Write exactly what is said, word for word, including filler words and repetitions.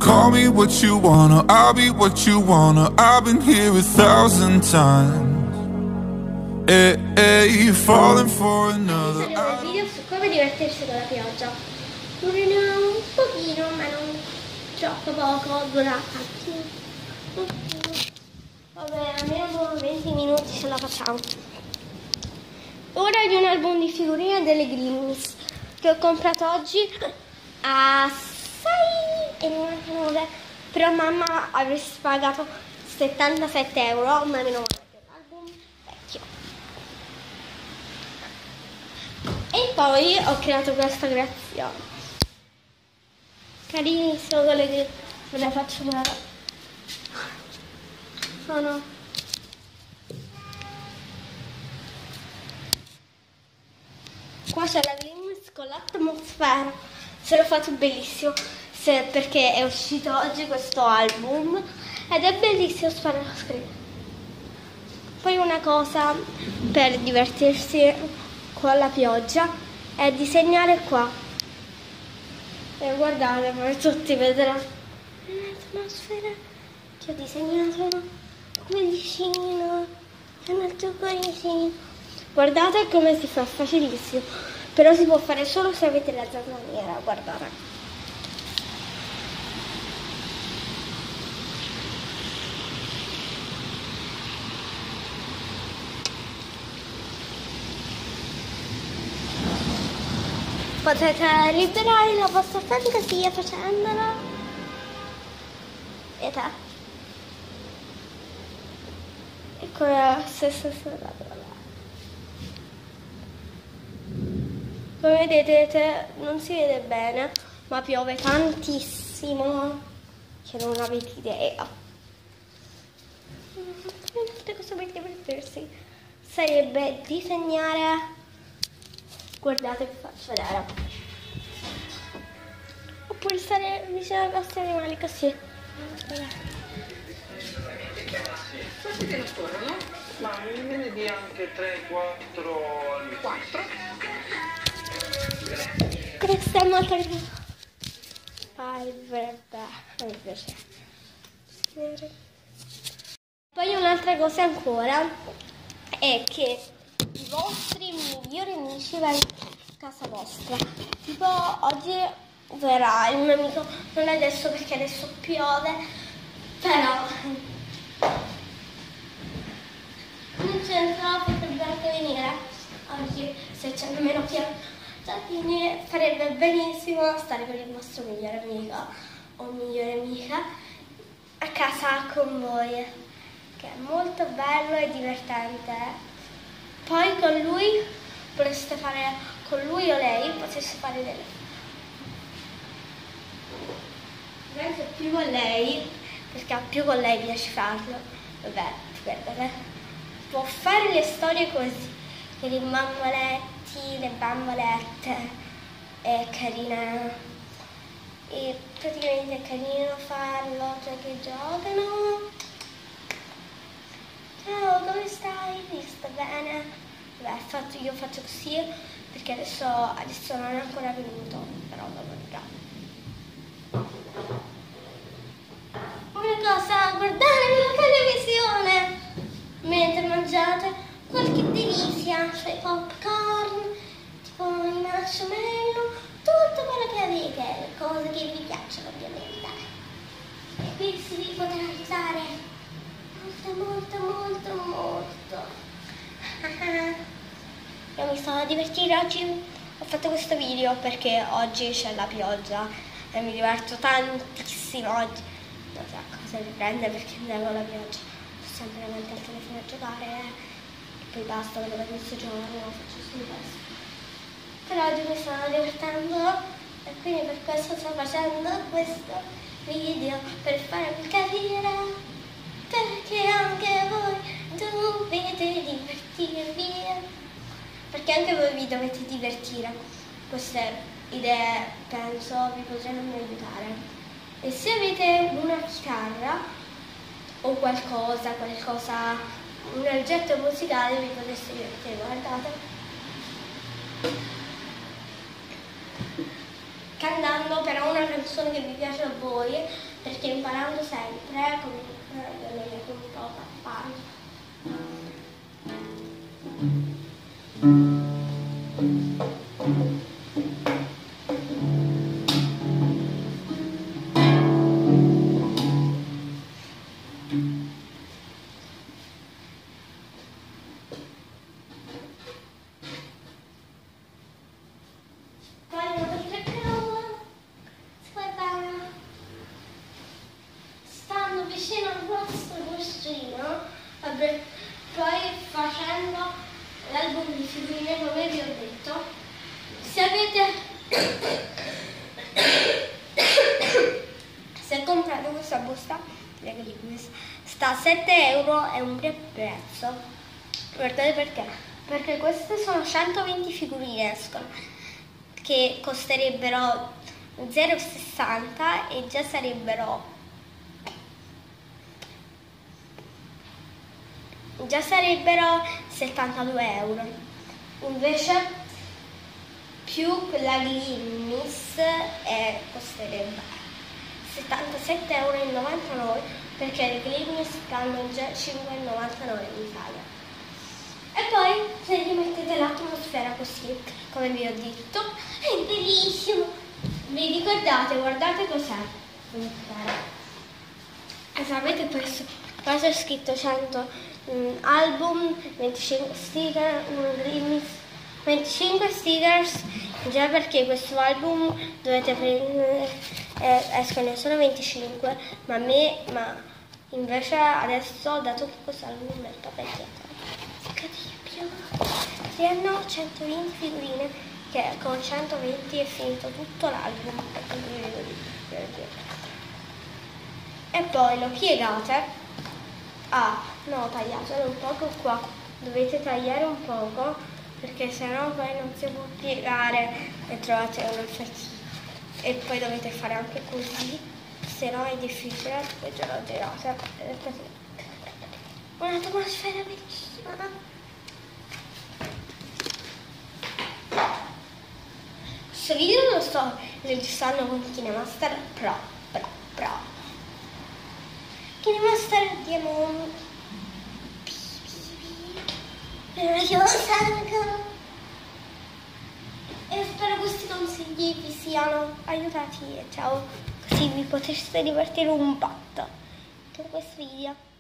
Call me what you wanna, I'll be what you wanna. I've been here a thousand times. Hey, hey, falling for another. Questo è un video su come divertirsi con la pioggia. Durerà un pochino, ma non troppo poco, durerà tantissimo. Vabbè, almeno venti minuti ce la facciamo. Ora di un album di figurine delle Grimmins che ho comprato oggi a sei e novantanove, però mamma avresti pagato settantasette euro, ma meno male che è un album vecchio. E poi ho creato questa creazione carinissimo, quelle che ve le faccio vedere. Sono qua, c'è la Grimmins con l'atmosfera, se l'ho fatto bellissimo, se, perché è uscito oggi questo album ed è bellissimo, spero lo scrivere. Poi una cosa per divertirsi con la pioggia è disegnare qua, e guardate, poi tutti vedranno l'atmosfera che ho disegnato cuoricino, sono il tuo cuoricino. Guardate come si fa, facilissimo, però si può fare solo se avete la giornaliera, guardate. Potete liberare la vostra fantasia facendolo. E te. Ecco la stessa strada. Come vedete non si vede bene, ma piove tantissimo che non avete idea. Un'altra cosa per divertirsi sarebbe disegnare. Guardate, vi faccio vedere. Oppure stare vicino ai vostri animali così. Questi che non corrono? Ma me ne dia anche tre, quattro, quattro. Questa è molto mi piace. Poi un'altra cosa ancora è che i vostri migliori amici vanno a casa vostra. Tipo oggi verrà il mio amico, non adesso perché adesso piove, però non c'entra, potrebbe anche venire oggi se c'è meno piove. Quindi farebbe benissimo stare con il vostro migliore amico o migliore amica a casa con voi, che è molto bello e divertente. Poi con lui potreste fare, con lui o lei potreste fare delle, anche più con lei, perché a più con lei piace farlo. Vabbè, guardate, può fare le storie così, per i mammoletti, le bambolette, è carina, e praticamente è carino farlo, cioè che giocano. Ciao, come stai? Sto bene? Beh, fatto, io faccio così perché adesso, adesso non è ancora venuto, però dopo verrà. Una cosa, guardate la televisione mentre mangiate qualche delizia, cioè popcorn, tipo i marshmallow, tutto quello che avete, le cose che vi piacciono ovviamente. E qui si potrà aiutare molto, molto, molto. Io mi sto a divertire oggi, ho fatto questo video perché oggi c'è la pioggia e mi diverto tantissimo oggi. Non so cosa mi prende perché andavo alla pioggia, sto sempre davanti al telefono a giocare e poi basta, vedo da questo giorno, faccio solo questo. Però oggi mi sto divertendo e quindi per questo sto facendo questo video, per farvi capire perché anche voi dovete divertirvi, perché anche voi vi dovete divertire. Queste idee penso vi potranno aiutare. E se avete una chitarra o qualcosa, qualcosa, un oggetto musicale, vi potreste divertire. Guardate, cantando però una canzone che vi piace a voi, perché imparando sempre, come abbiamo detto un po' papà. Stando vicino al vostro mostrino, poi facendo l'album di figurine come vi ho detto. Se avete se comprate questa busta, sta a sette euro, è un bel prezzo. Guardate perché? Perché queste sono centoventi figurine, escono, che costerebbero zero virgola sessanta e già sarebbero già sarebbero settantadue euro. Invece più la Glimis eh, costerebbe settantasette e novantanove euro, perché le Glimis stanno già cinque e novantanove in Italia. E poi se gli mettete l'atmosfera così, come vi ho detto, è bellissimo. Vi ricordate? Guardate cos'è. E sapete questo? Qua c'è scritto cento um, album, venticinque sticker, un Glimis, venticinque stickers, già perché questo album dovete prendere, eh, escono solo venticinque, ma a me, ma invece adesso, dato che questo album metto per si hanno centoventi figurine, che con centoventi è finito tutto l'album. E poi lo piegate. Ah, no, tagliatelo un poco qua, dovete tagliare un poco perché sennò poi non si può piegare e trovate un effetto. E poi dovete fare anche così, se no è difficile, poi ce lo girate. Un'atmosfera bellissima. Questo video lo sto registrando con KineMaster Pro, Pro, Pro. KineMaster diamo un e spero questi consigli vi siano aiutati e ciao, così vi potreste divertire un botto con questo video.